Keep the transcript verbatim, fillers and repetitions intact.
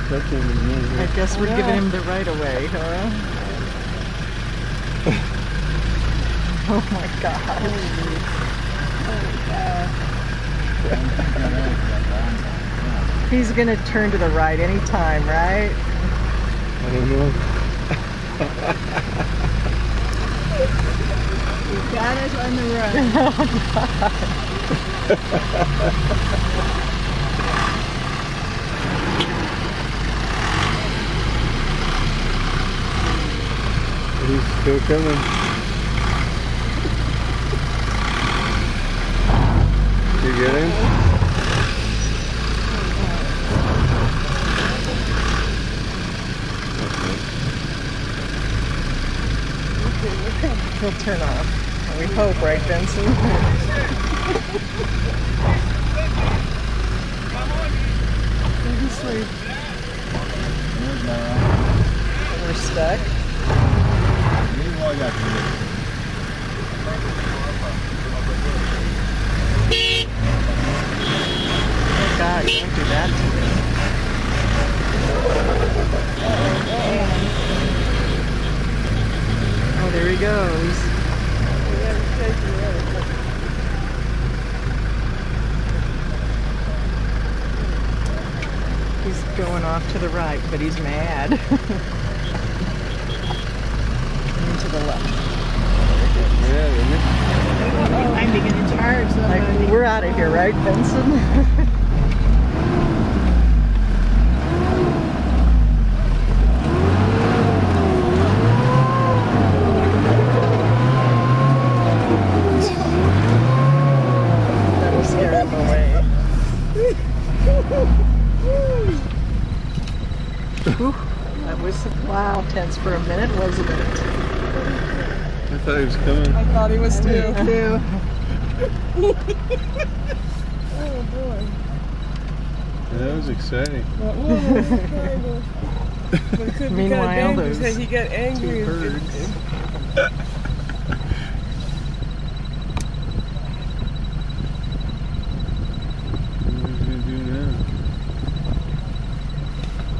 touching him. I guess we're giving him the right of way, huh? Oh my God. He's gonna turn to the right anytime, right? I don't know. You got us on the run. He's still coming. You get him? He'll turn off. We hope, right, Benson? Seriously. We're stuck. Oh God, you don't do that to me. Oh, there he goes. He's going off to the right, but he's mad. And to the left. Yeah, isn't it? I'm beginning to charge somebody. Like, we're out of here, right, Benson? That'll scare him away. Whew, that was wow, tense for a minute, wasn't it? I thought he was coming. I thought he was too. too. Oh boy. Yeah, that was exciting. That was exciting. But it could be Meanwhile, kind of dangerous those that he got angry. two and- birds. and-